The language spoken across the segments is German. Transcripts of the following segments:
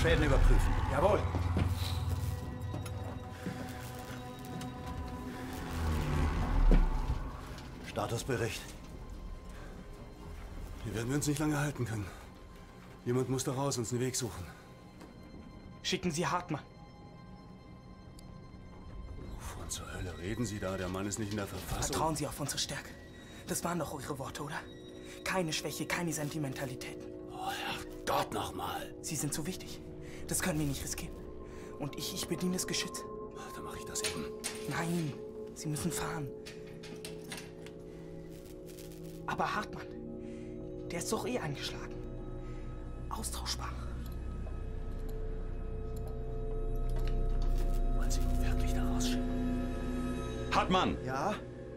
Schäden überprüfen. Jawohl. Statusbericht. Hier werden wir uns nicht lange halten können. Jemand muss da raus, uns einen Weg suchen. Schicken Sie Hartmann. Wovon zur Hölle reden Sie da? Der Mann ist nicht in der Verfassung. Vertrauen Sie auf unsere Stärke. Das waren doch eure Worte, oder? Keine Schwäche, keine Sentimentalitäten. Oh, Herrgott nochmal. Sie sind so wichtig. Das können wir nicht riskieren. Und ich bediene das Geschütz. Dann mache ich das eben. Nein, Sie müssen fahren. Aber Hartmann, der ist doch eh eingeschlagen. Austauschbar. Wollen Sie ihn wirklich da rausschicken? Hartmann! Ja?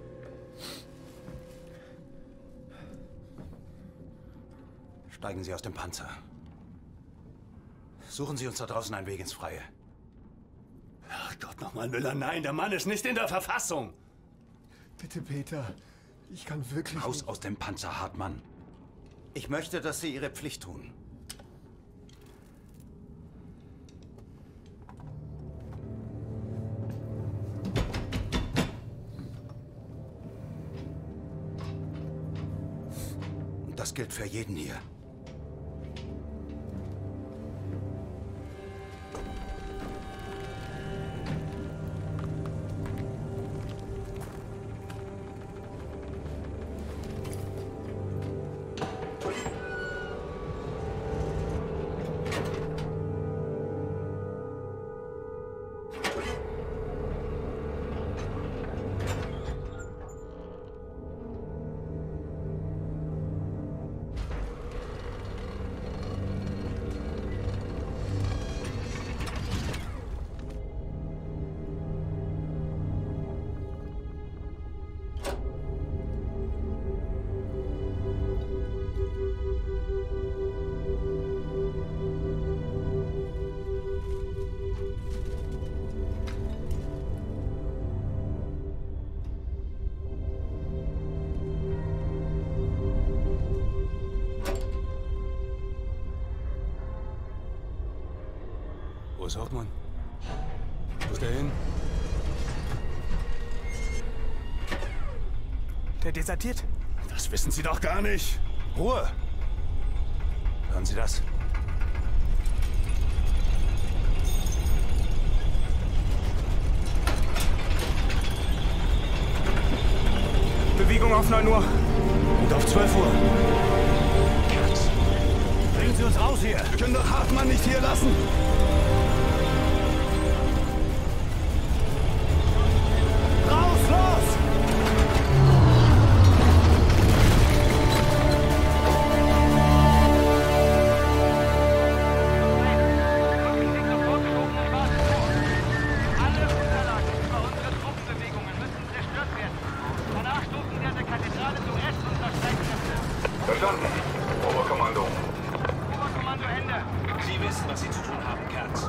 Steigen Sie aus dem Panzer. Suchen Sie uns da draußen einen Weg ins Freie. Herrgott nochmal, Müller, nein, der Mann ist nicht in der Verfassung. Bitte, Peter. Ich kann wirklich Raus nicht. aus dem Panzer, Hartmann. Ich möchte, dass Sie Ihre Pflicht tun. Und das gilt für jeden hier. Wo ist Hauptmann? Wo ist der hin? Der desertiert. Das wissen Sie doch gar nicht. Ruhe! Hören Sie das? Bewegung auf 9 Uhr. Und auf 12 Uhr. Bringen Sie uns raus hier! Wir können doch Hartmann nicht hier lassen. Raus, los! Alle Unterlagen über unsere Truppenbewegungen müssen zerstört werden. Danach stoßen wir an der Kathedrale zu S unserer Streitkräfte. Verstanden. Oberkommando. Oberkommando Ende. Sie wissen, was Sie zu tun haben, Kerz.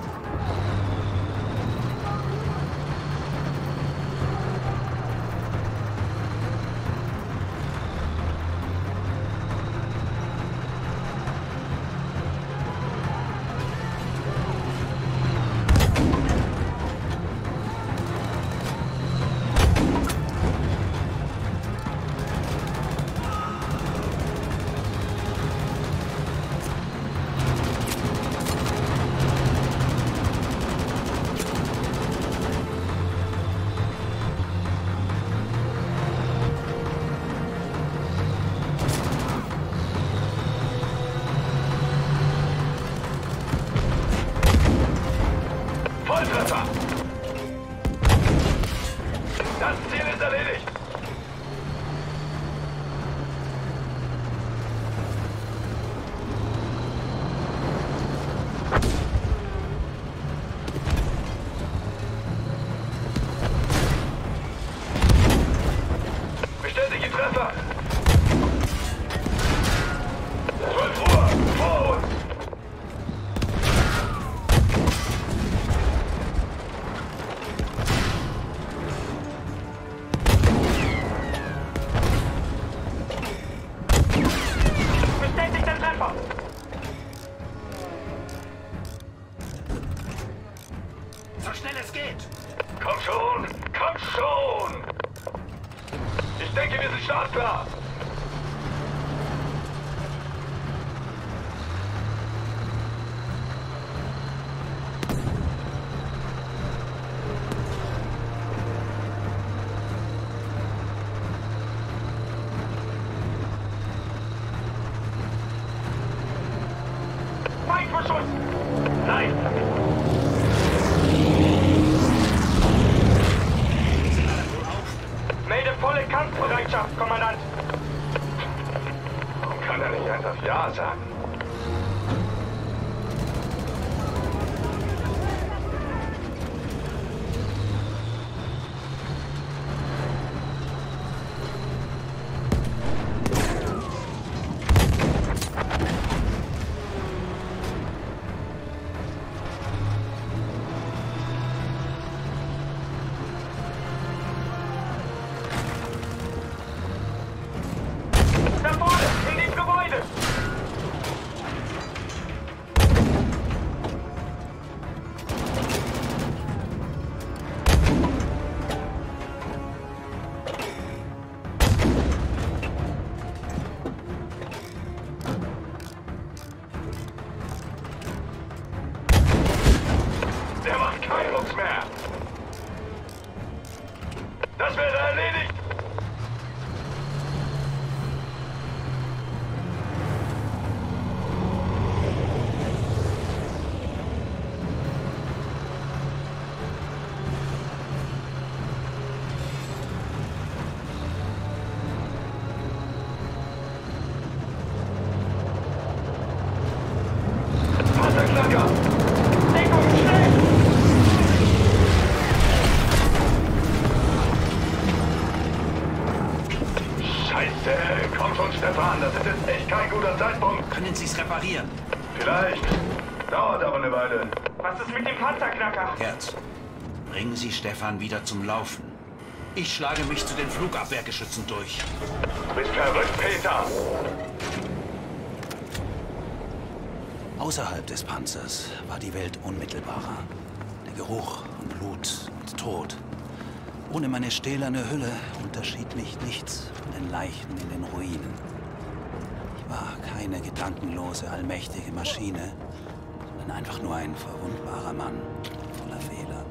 einfach Ja sagen. Da vorne, in dem Gebäude! Der macht keinen Mucks mehr. Das wäre erledigt. Panzerknacker! Deckung, schnell! Scheiße! Komm schon, Stefan, das ist jetzt echt kein guter Zeitpunkt. Können Sie es reparieren? Vielleicht. Dauert aber eine Weile. Was ist mit dem Panzerknacker? Kerz, bringen Sie Stefan wieder zum Laufen. Ich schlage mich zu den Flugabwehrgeschützen durch. Du bist verrückt, Peter! Außerhalb des Panzers war die Welt unmittelbarer. Der Geruch von Blut und Tod. Ohne meine stählerne Hülle unterschied mich nichts von den Leichen in den Ruinen. Ich war keine gedankenlose, allmächtige Maschine, sondern einfach nur ein verwundbarer Mann voller Fehler.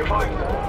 gefolgt.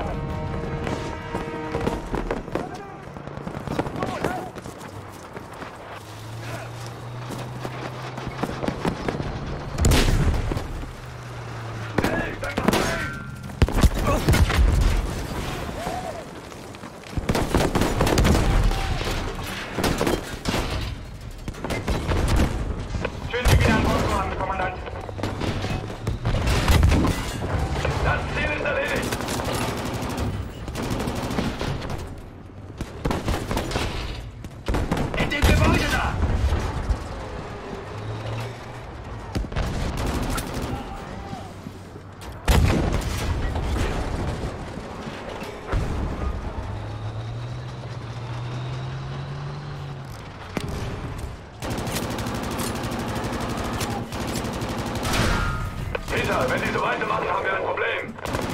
Peter, wenn die so weitermachen, haben wir ein Problem.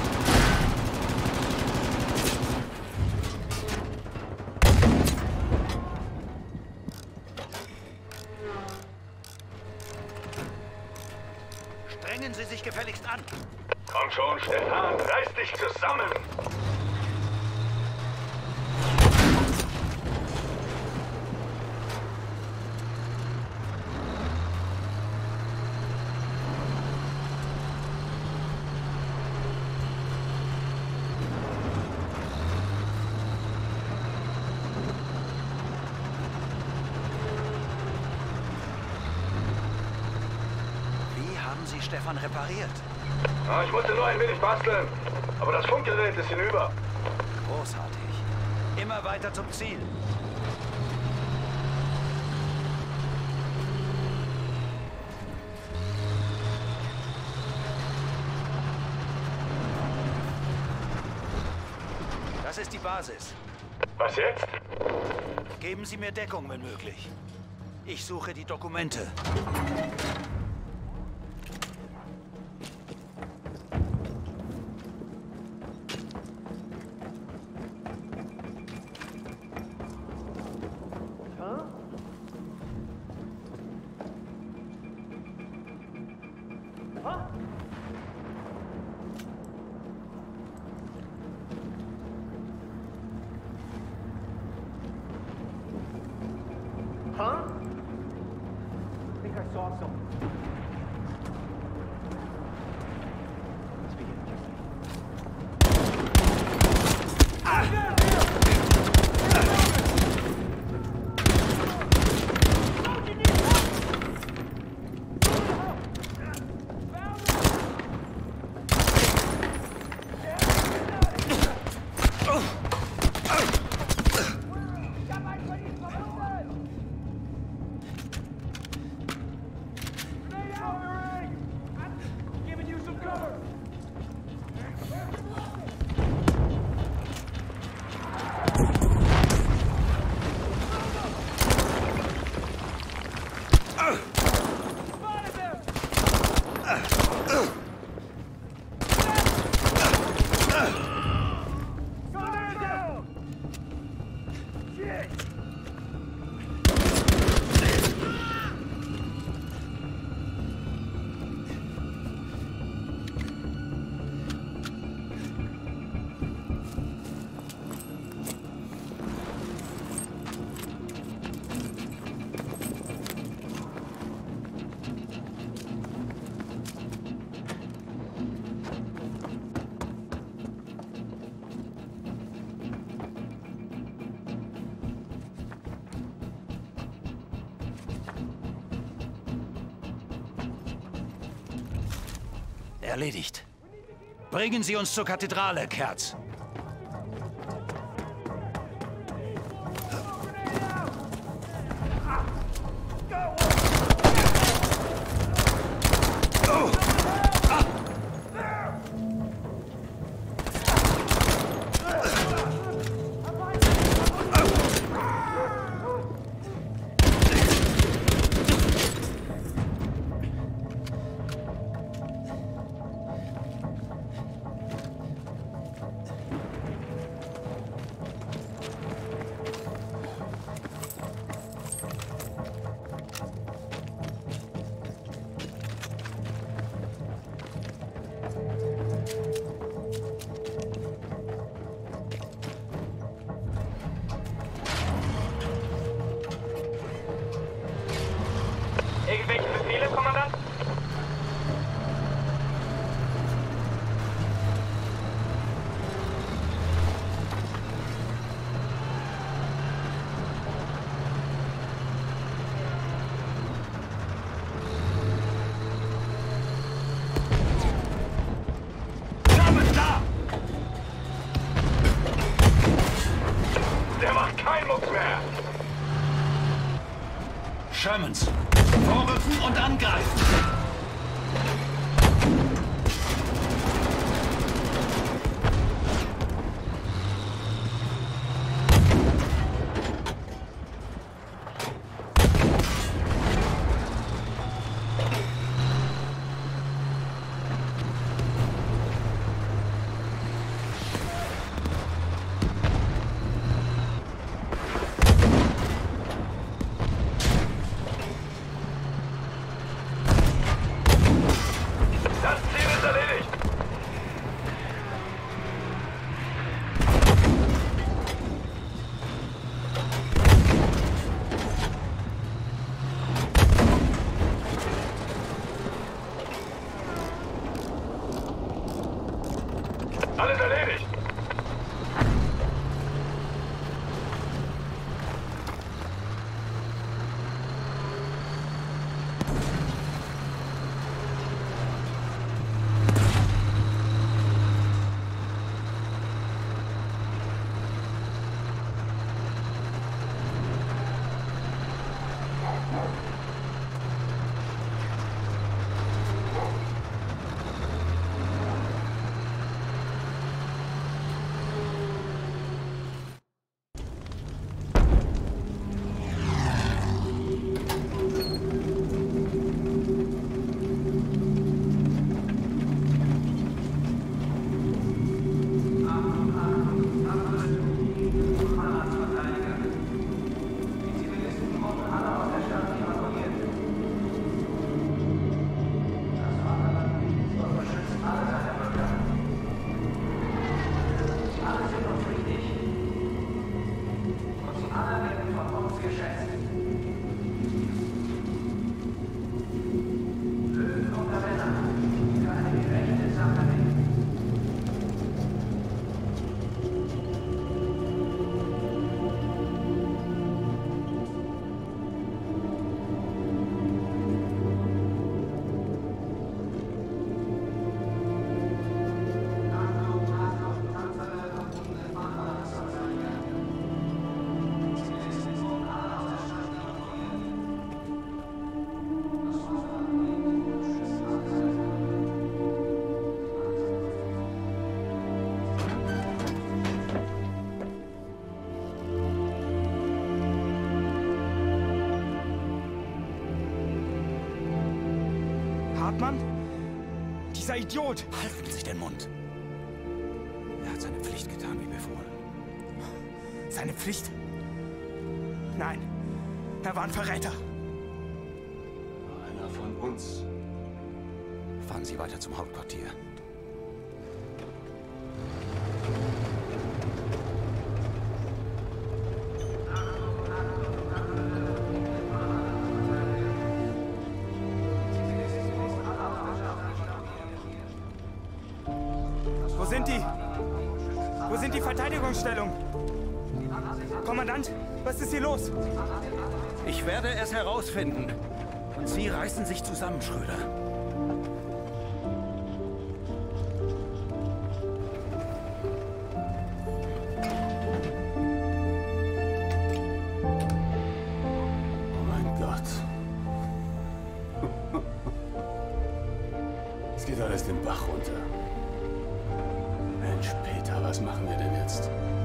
Strengen Sie sich gefälligst an. Komm schon, Stefan, reiß dich zusammen. Sie Stefan repariert. Ja, ich musste nur ein wenig basteln. Aber das Funkgerät ist hinüber. Großartig. Immer weiter zum Ziel. Das ist die Basis. Was jetzt? Geben Sie mir Deckung, wenn möglich. Ich suche die Dokumente. Huh? I think I saw something. Erledigt. Bringen Sie uns zur Kathedrale, Kerz. Hartmann? Dieser Idiot! Halten Sie sich den Mund. Er hat seine Pflicht getan, wie befohlen. Seine Pflicht? Nein, er war ein Verräter. Einer von uns. Fahren Sie weiter zum Hauptquartier. Wo sind die? Wo sind die Verteidigungsstellungen? Kommandant, was ist hier los? Ich werde es herausfinden. Und Sie reißen sich zusammen, Schröder. Oh mein Gott. Es geht alles den Bach runter. Mensch, Peter, was machen wir denn jetzt?